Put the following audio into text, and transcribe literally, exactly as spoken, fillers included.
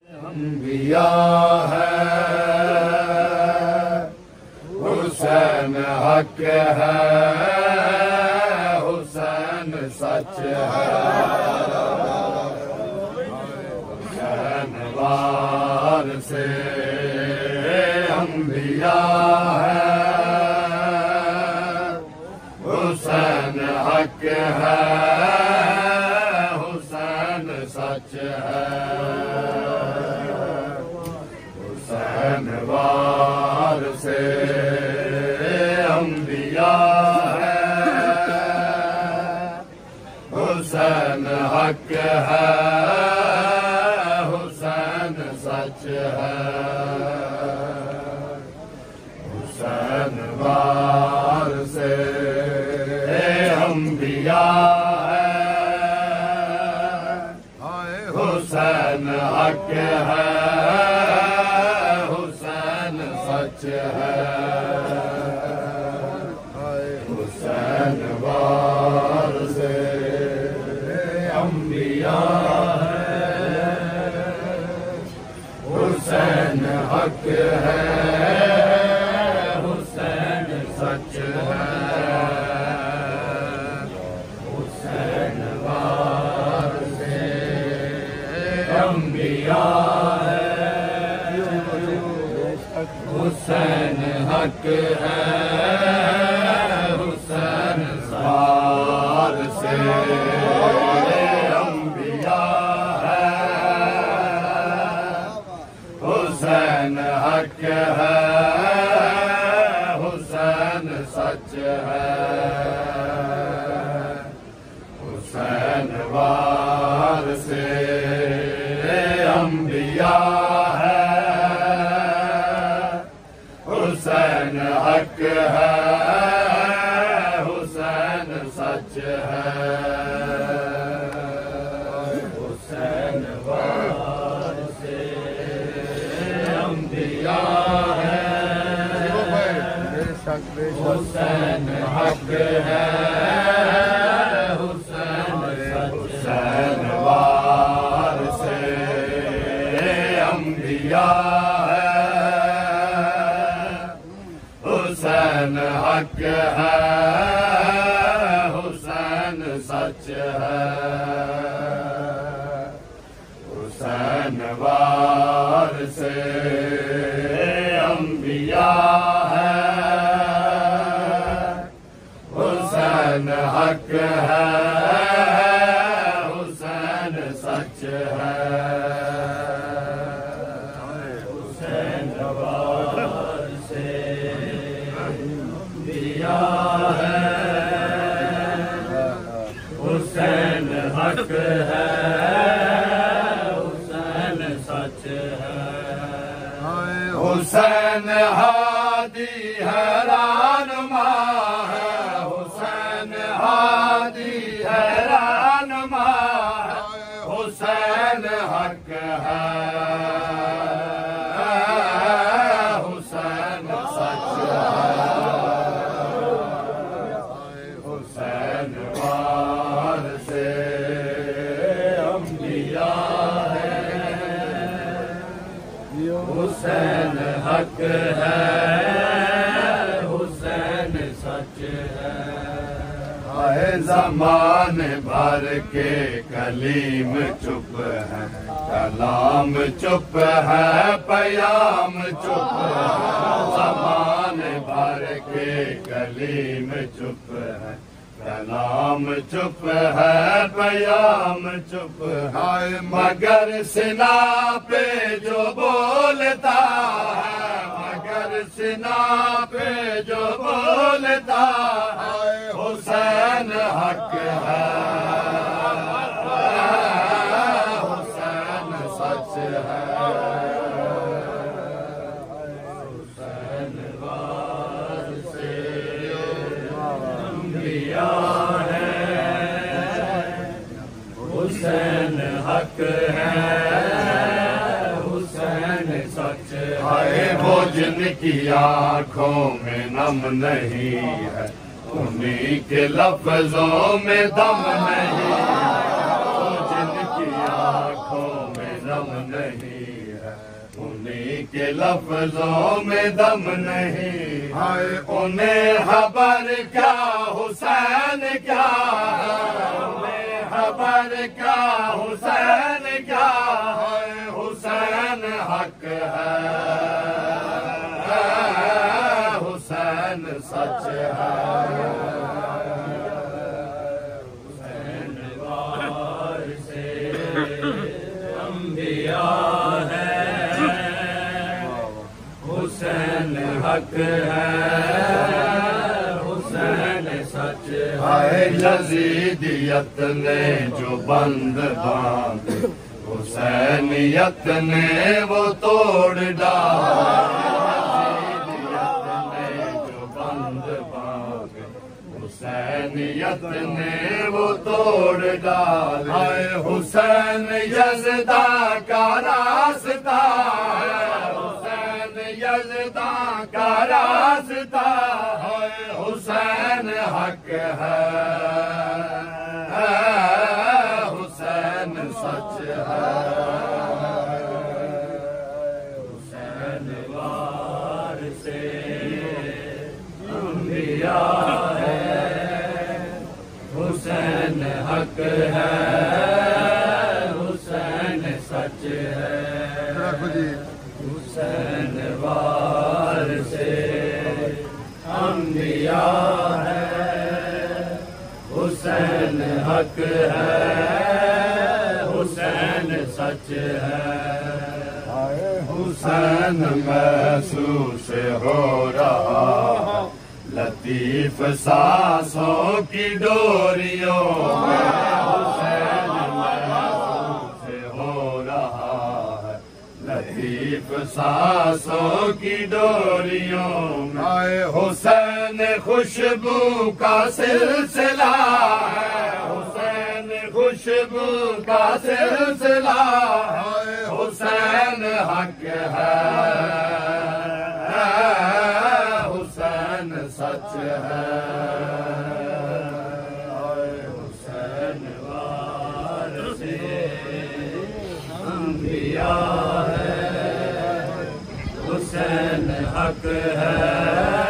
انبیاء ہے حسین حق ہے حسین سچ ہے حسین وارث انبیاء ہے حسین حق ہے حسین سچ ہے حسین وارث انبیاء ہے حسین حق ہے حسین سچ ہے حسین وارث انبیاء ہے حسین حق ہے حسین سچ ہے حسین وارث انبیاء ہے حسین حق ہے حسین سچ ہے حسین وارث انبیاء ہے حسین حق ہے حسین وارث انبیاء ہے حسین حق ہے حسین سچ ہے حسین وارث انبیاء ہے حسین حق ہے حسین سچ ہے حسین وارث انبیاء ہے حسین حق ہے حسین حسین وارث انبیاء ہے حسین حق ہے حسین سچ ہے حسین وارث انبیاء ہے حسین حق ہے حسین سچ ہے حسین وارث انبیاء ہے حسین حق ہے حسین سچ ہے حسین ہادی ہے رہنما ہے حسین ہادی ہے رہنما ہے حسین حق ہے حسین سچ ہے حسین وارث انبیاء ہے حسین حق ہے حسین سچ ہے زمانے بھر کے کلیم چپ ہے کلام چپ ہے پیام چپ ہے زمانے بھر کے کلیم چپ ہے کلام چپ ہے پیام چپ ہے مگر سنا پہ جو بولتا ہے مگر سنا پہ جو بولتا ہے حسین حق ہے حسین سچ ہے حسین وارث انبیاء ہے حسین حق ہے حسین سچ ہے وہ جن کی آنکھوں میں نم نہیں ہے انہی کے لفظوں میں دم نہیں ہے وہ جن کی آنکھوں میں نم نہیں کے لفظوں میں دم نہیں ہے انہیں خبر کیا حسین کیا انہیں خبر کیا حسین کیا ہے حسین حق ہے حسین سچ ہے حسین وارث انبیاء ہے حسین حق ہے حسین سچ ہے یزیدیت نے جو بند باندھ حسینیت نے وہ توڑ ڈالا یزیدیت نے جو بند باندھ حسینیت نے وہ توڑ ڈالا حسین یزدہ کا راستہ حسین یزدہ کا راستہ حسین حق ہے حسین سچ ہے حسین وارث انبیاء ہے حسین حق ہے حسین سچ ہے حسین وارث انبیاء ہے حسین حق ہے حسین سچ ہے حسین محسوس ہو رہا لطیف سانسوں کی ڈوریوں میں حسین محسوس ہو رہا ہے لطیف سانسوں کی ڈوریوں میں حسین خوشبو کا سلسلہ ہے حسین خوشبو کا سلسلہ حسین حق ہے حسین سچ ہے حسین وارث انبیاء ہے حسین حق ہے